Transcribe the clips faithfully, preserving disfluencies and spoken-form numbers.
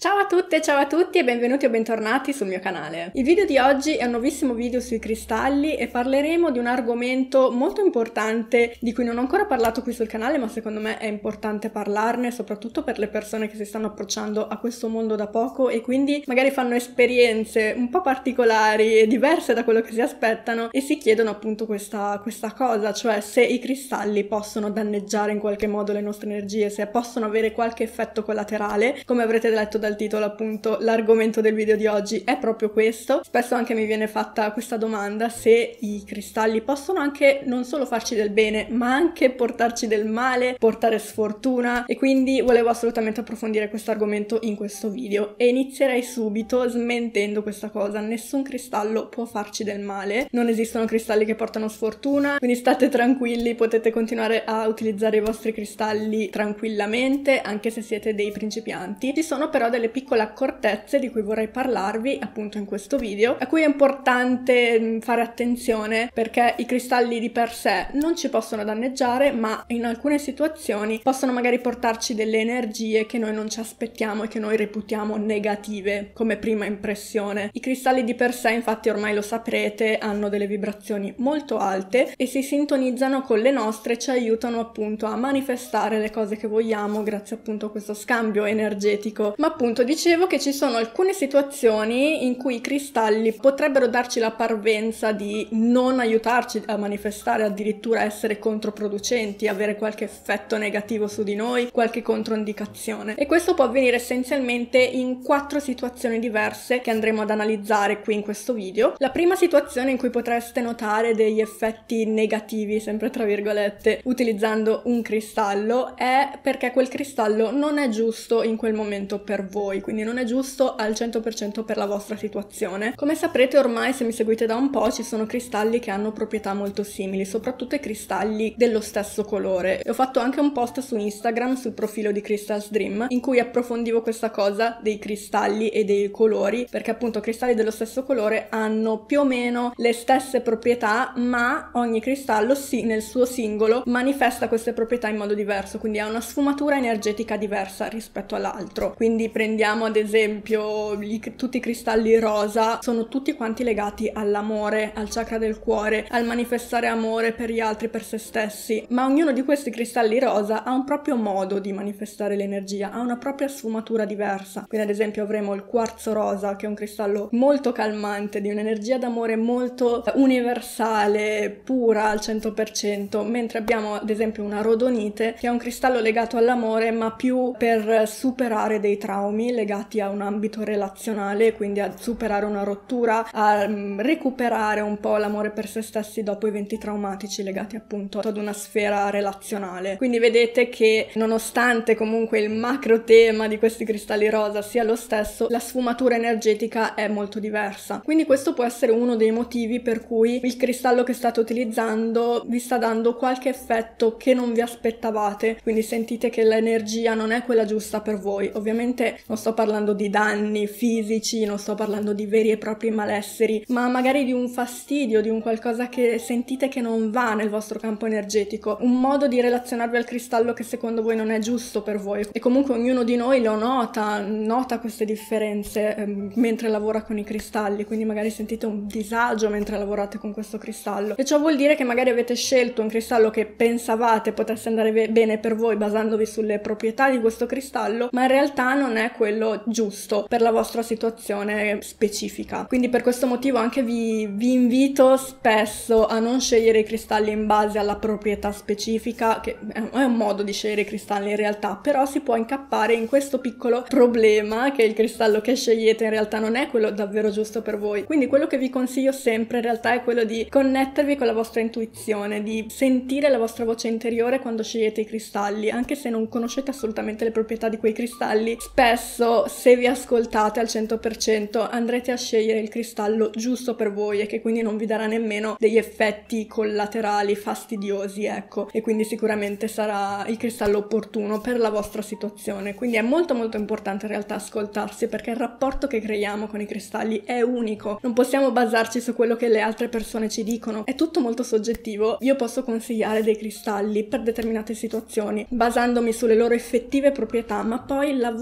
Ciao a tutte, ciao a tutti e benvenuti o bentornati sul mio canale. Il video di oggi è un nuovissimo video sui cristalli e parleremo di un argomento molto importante di cui non ho ancora parlato qui sul canale, ma secondo me è importante parlarne, soprattutto per le persone che si stanno approcciando a questo mondo da poco e quindi magari fanno esperienze un po' particolari e diverse da quello che si aspettano e si chiedono appunto questa, questa cosa, cioè se i cristalli possono danneggiare in qualche modo le nostre energie, se possono avere qualche effetto collaterale. Come avrete letto dal titolo, appunto, l'argomento del video di oggi è proprio questo. Spesso anche mi viene fatta questa domanda se i cristalli possono anche non solo farci del bene, ma anche portarci del male, portare sfortuna, e quindi volevo assolutamente approfondire questo argomento in questo video e inizierei subito smentendo questa cosa. Nessun cristallo può farci del male, non esistono cristalli che portano sfortuna, quindi state tranquilli, potete continuare a utilizzare i vostri cristalli tranquillamente anche se siete dei principianti. Ci sono però delle piccole accortezze di cui vorrei parlarvi appunto in questo video, a cui è importante fare attenzione perché i cristalli di per sé non ci possono danneggiare, ma in alcune situazioni possono magari portarci delle energie che noi non ci aspettiamo e che noi reputiamo negative come prima impressione. I cristalli di per sé, infatti, ormai lo saprete, hanno delle vibrazioni molto alte e si sintonizzano con le nostre, ci aiutano appunto a manifestare le cose che vogliamo grazie appunto a questo scambio energetico. Ma appunto dicevo che ci sono alcune situazioni in cui i cristalli potrebbero darci la parvenza di non aiutarci a manifestare, addirittura essere controproducenti, avere qualche effetto negativo su di noi, qualche controindicazione. E questo può avvenire essenzialmente in quattro situazioni diverse che andremo ad analizzare qui in questo video. La prima situazione in cui potreste notare degli effetti negativi, sempre tra virgolette, utilizzando un cristallo è perché quel cristallo non è giusto in quel momento per voi, quindi non è giusto al cento per cento per la vostra situazione. Come saprete ormai, se mi seguite da un po', ci sono cristalli che hanno proprietà molto simili, soprattutto i cristalli dello stesso colore. E ho fatto anche un post su Instagram sul profilo di Crystals Dream in cui approfondivo questa cosa dei cristalli e dei colori, perché appunto cristalli dello stesso colore hanno più o meno le stesse proprietà, ma ogni cristallo sì, nel suo singolo manifesta queste proprietà in modo diverso, quindi ha una sfumatura energetica diversa rispetto all'altro. Quindi prendiamo ad esempio gli, tutti i cristalli rosa, sono tutti quanti legati all'amore, al chakra del cuore, al manifestare amore per gli altri, per se stessi, ma ognuno di questi cristalli rosa ha un proprio modo di manifestare l'energia, ha una propria sfumatura diversa. Quindi ad esempio avremo il quarzo rosa, che è un cristallo molto calmante, di un'energia d'amore molto universale, pura al cento per cento, mentre abbiamo ad esempio una rodonite, che è un cristallo legato all'amore ma più per superare dei traumi legati a un ambito relazionale, quindi a superare una rottura, a um, recuperare un po' l'amore per se stessi dopo eventi traumatici legati appunto ad una sfera relazionale. Quindi vedete che nonostante comunque il macro tema di questi cristalli rosa sia lo stesso, la sfumatura energetica è molto diversa. Quindi questo può essere uno dei motivi per cui il cristallo che state utilizzando vi sta dando qualche effetto che non vi aspettavate, quindi sentite che l'energia non è quella giusta per voi. Ovviamente non sto parlando di danni fisici, non sto parlando di veri e propri malesseri, ma magari di un fastidio, di un qualcosa che sentite che non va nel vostro campo energetico, un modo di relazionarvi al cristallo che secondo voi non è giusto per voi. E comunque ognuno di noi lo nota, nota queste differenze ehm, mentre lavora con i cristalli, quindi magari sentite un disagio mentre lavorate con questo cristallo. E ciò vuol dire che magari avete scelto un cristallo che pensavate potesse andare bene per voi basandovi sulle proprietà di questo cristallo, ma in realtà non è quello giusto per la vostra situazione specifica. Quindi per questo motivo anche vi, vi invito spesso a non scegliere i cristalli in base alla proprietà specifica, che è un modo di scegliere i cristalli in realtà, però si può incappare in questo piccolo problema che il cristallo che scegliete in realtà non è quello davvero giusto per voi. Quindi quello che vi consiglio sempre in realtà è quello di connettervi con la vostra intuizione, di sentire la vostra voce interiore quando scegliete i cristalli, anche se non conoscete assolutamente le proprietà di quei cristalli. Spesso, se vi ascoltate al cento per cento, andrete a scegliere il cristallo giusto per voi e che quindi non vi darà nemmeno degli effetti collaterali fastidiosi, ecco, e quindi sicuramente sarà il cristallo opportuno per la vostra situazione. Quindi è molto molto importante in realtà ascoltarsi, perché il rapporto che creiamo con i cristalli è unico, non possiamo basarci su quello che le altre persone ci dicono, è tutto molto soggettivo. Io posso consigliare dei cristalli per determinate situazioni basandomi sulle loro effettive proprietà, ma poi il lavoro lo dovete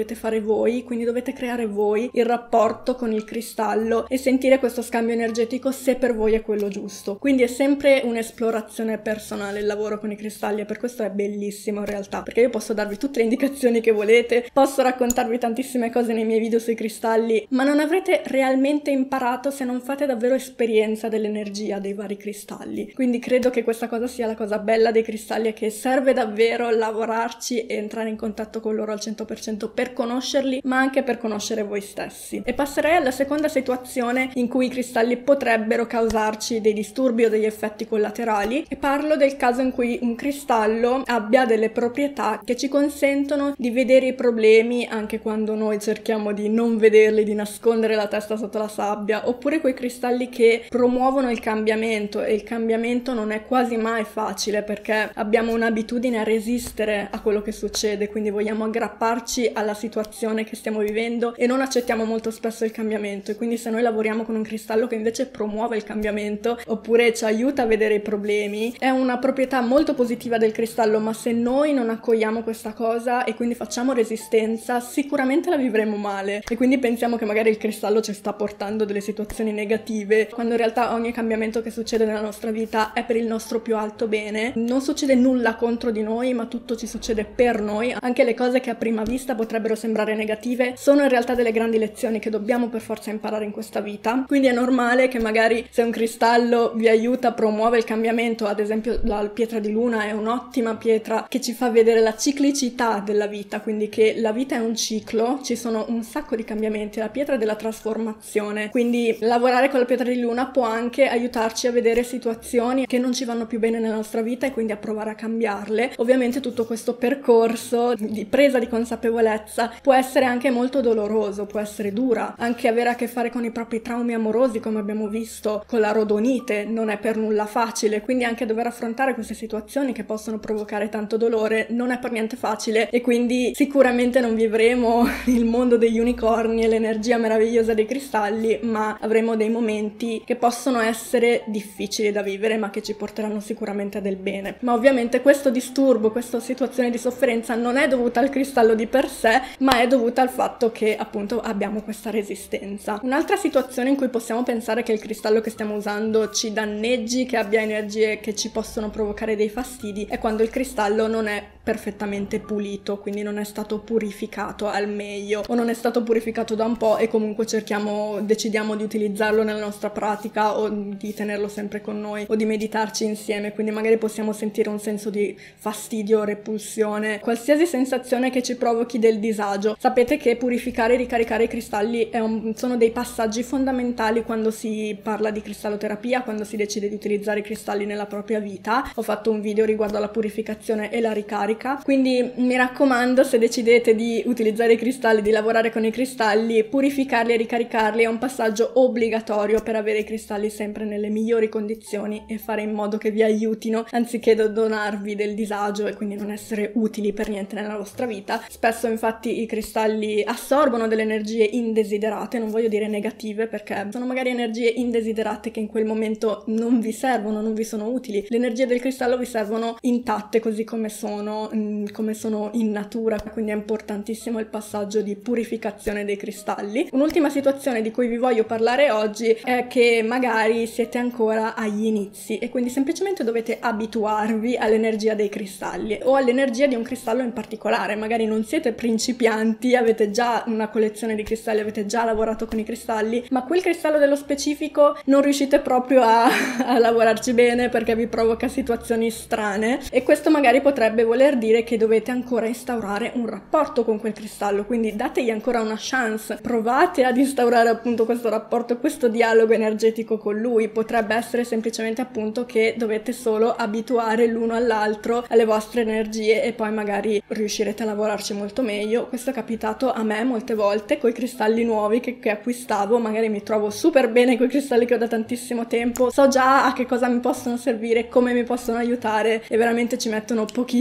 dovete fare voi, quindi dovete creare voi il rapporto con il cristallo e sentire questo scambio energetico se per voi è quello giusto. Quindi è sempre un'esplorazione personale il lavoro con i cristalli e per questo è bellissimo in realtà, perché io posso darvi tutte le indicazioni che volete, posso raccontarvi tantissime cose nei miei video sui cristalli, ma non avrete realmente imparato se non fate davvero esperienza dell'energia dei vari cristalli. Quindi credo che questa cosa sia la cosa bella dei cristalli, è che serve davvero lavorarci e entrare in contatto con loro al cento per cento per conoscerli, ma anche per conoscere voi stessi. E passerei alla seconda situazione in cui i cristalli potrebbero causarci dei disturbi o degli effetti collaterali, e parlo del caso in cui un cristallo abbia delle proprietà che ci consentono di vedere i problemi anche quando noi cerchiamo di non vederli, di nascondere la testa sotto la sabbia, oppure quei cristalli che promuovono il cambiamento, e il cambiamento non è quasi mai facile perché abbiamo un'abitudine a resistere a quello che succede, quindi vogliamo aggrapparci alla situazione che stiamo vivendo e non accettiamo molto spesso il cambiamento. E quindi se noi lavoriamo con un cristallo che invece promuove il cambiamento oppure ci aiuta a vedere i problemi, è una proprietà molto positiva del cristallo, ma se noi non accogliamo questa cosa e quindi facciamo resistenza, sicuramente la vivremo male e quindi pensiamo che magari il cristallo ci sta portando delle situazioni negative, quando in realtà ogni cambiamento che succede nella nostra vita è per il nostro più alto bene. Non succede nulla contro di noi, ma tutto ci succede per noi. Anche le cose che a prima vista potrebbero sembrare negative sono in realtà delle grandi lezioni che dobbiamo per forza imparare in questa vita. Quindi è normale che magari se un cristallo vi aiuta, promuove il cambiamento, ad esempio la pietra di luna è un'ottima pietra che ci fa vedere la ciclicità della vita, quindi che la vita è un ciclo, ci sono un sacco di cambiamenti, la pietra della trasformazione, quindi lavorare con la pietra di luna può anche aiutarci a vedere situazioni che non ci vanno più bene nella nostra vita e quindi a provare a cambiarle. Ovviamente tutto questo percorso di presa di consapevolezza può essere anche molto doloroso, può essere dura, anche avere a che fare con i propri traumi amorosi, come abbiamo visto con la rodonite, non è per nulla facile, quindi anche dover affrontare queste situazioni che possono provocare tanto dolore non è per niente facile, e quindi sicuramente non vivremo il mondo degli unicorni e l'energia meravigliosa dei cristalli, ma avremo dei momenti che possono essere difficili da vivere ma che ci porteranno sicuramente a del bene. Ma ovviamente questo disturbo, questa situazione di sofferenza non è dovuta al cristallo di per sé, ma è dovuta al fatto che appunto abbiamo questa resistenza. Un'altra situazione in cui possiamo pensare che il cristallo che stiamo usando ci danneggi, che abbia energie che ci possono provocare dei fastidi, è quando il cristallo non è perfettamente pulito, quindi non è stato purificato al meglio o non è stato purificato da un po' e comunque cerchiamo, decidiamo di utilizzarlo nella nostra pratica o di tenerlo sempre con noi o di meditarci insieme, quindi magari possiamo sentire un senso di fastidio, repulsione, qualsiasi sensazione che ci provochi del disagio. Sapete che purificare e ricaricare i cristalli è un, sono dei passaggi fondamentali quando si parla di cristalloterapia, quando si decide di utilizzare i cristalli nella propria vita. Ho fatto un video riguardo alla purificazione e la ricarica, quindi mi raccomando, se decidete di utilizzare i cristalli, di lavorare con i cristalli, purificarli e ricaricarli è un passaggio obbligatorio per avere i cristalli sempre nelle migliori condizioni e fare in modo che vi aiutino anziché donarvi del disagio e quindi non essere utili per niente nella vostra vita. Spesso infatti i cristalli assorbono delle energie indesiderate, non voglio dire negative perché sono magari energie indesiderate che in quel momento non vi servono, non vi sono utili. Le energie del cristallo vi servono intatte così come sono, come sono in natura, quindi è importantissimo il passaggio di purificazione dei cristalli. Un'ultima situazione di cui vi voglio parlare oggi è che magari siete ancora agli inizi e quindi semplicemente dovete abituarvi all'energia dei cristalli o all'energia di un cristallo in particolare. Magari non siete principianti, avete già una collezione di cristalli, avete già lavorato con i cristalli, ma quel cristallo dello specifico non riuscite proprio a, a lavorarci bene perché vi provoca situazioni strane, e questo magari potrebbe voler dire che dovete ancora instaurare un rapporto con quel cristallo, quindi dategli ancora una chance, provate ad instaurare appunto questo rapporto, questo dialogo energetico con lui. Potrebbe essere semplicemente appunto che dovete solo abituare l'uno all'altro, alle vostre energie, e poi magari riuscirete a lavorarci molto meglio. Questo è capitato a me molte volte con i cristalli nuovi che, che acquistavo, magari mi trovo super bene con i cristalli che ho da tantissimo tempo, so già a che cosa mi possono servire, come mi possono aiutare, e veramente ci mettono pochissimo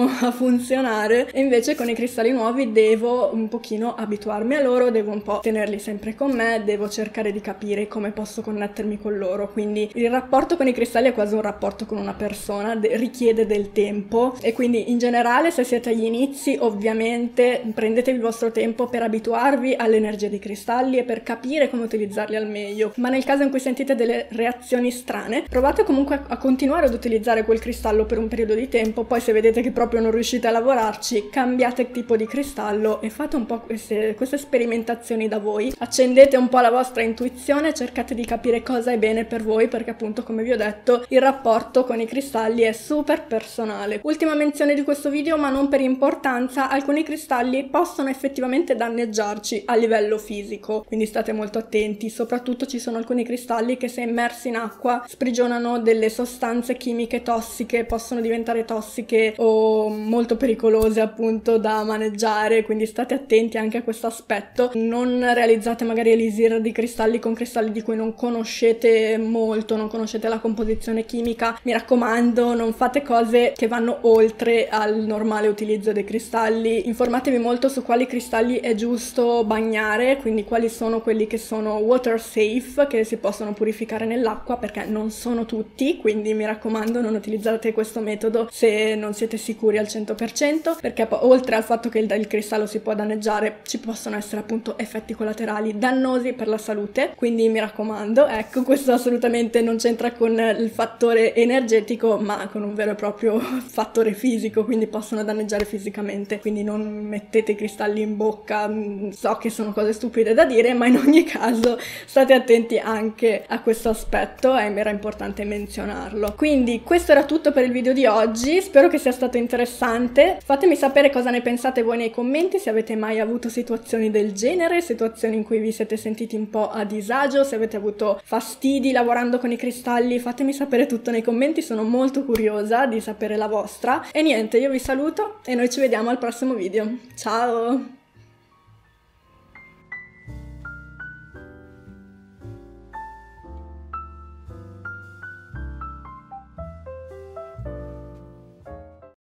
a funzionare, e invece con i cristalli nuovi devo un pochino abituarmi a loro, devo un po' tenerli sempre con me, devo cercare di capire come posso connettermi con loro, quindi il rapporto con i cristalli è quasi un rapporto con una persona, de- richiede del tempo, e quindi in generale se siete agli inizi ovviamente prendetevi il vostro tempo per abituarvi all'energia dei cristalli e per capire come utilizzarli al meglio, ma nel caso in cui sentite delle reazioni strane provate comunque a, a continuare ad utilizzare quel cristallo per un periodo di tempo, poi se vedete che proprio non riuscite a lavorarci cambiate tipo di cristallo e fate un po' queste, queste sperimentazioni da voi, accendete un po' la vostra intuizione, cercate di capire cosa è bene per voi, perché appunto come vi ho detto il rapporto con i cristalli è super personale. Ultima menzione di questo video, ma non per importanza, alcuni cristalli possono effettivamente danneggiarci a livello fisico, quindi state molto attenti, soprattutto ci sono alcuni cristalli che se immersi in acqua sprigionano delle sostanze chimiche tossiche, possono diventare tossiche o molto pericolose appunto da maneggiare, quindi state attenti anche a questo aspetto. Non realizzate magari elisir di cristalli con cristalli di cui non conoscete molto, non conoscete la composizione chimica, mi raccomando non fate cose che vanno oltre al normale utilizzo dei cristalli. Informatevi molto su quali cristalli è giusto bagnare, quindi quali sono quelli che sono water safe, che si possono purificare nell'acqua, perché non sono tutti, quindi mi raccomando non utilizzate questo metodo se non siete sicuri al cento per cento, perché poi, oltre al fatto che il, il cristallo si può danneggiare, ci possono essere appunto effetti collaterali dannosi per la salute, quindi mi raccomando, ecco, questo assolutamente non c'entra con il fattore energetico ma con un vero e proprio fattore fisico, quindi possono danneggiare fisicamente, quindi non mettete i cristalli in bocca. So che sono cose stupide da dire, ma in ogni caso state attenti anche a questo aspetto, e mi era importante menzionarlo. Quindi questo era tutto per il video di oggi, spero che sia stato interessante, fatemi sapere cosa ne pensate voi nei commenti, se avete mai avuto situazioni del genere, situazioni in cui vi siete sentiti un po' a disagio, se avete avuto fastidi lavorando con i cristalli, fatemi sapere tutto nei commenti, sono molto curiosa di sapere la vostra. E niente, io vi saluto e noi ci vediamo al prossimo video. Ciao!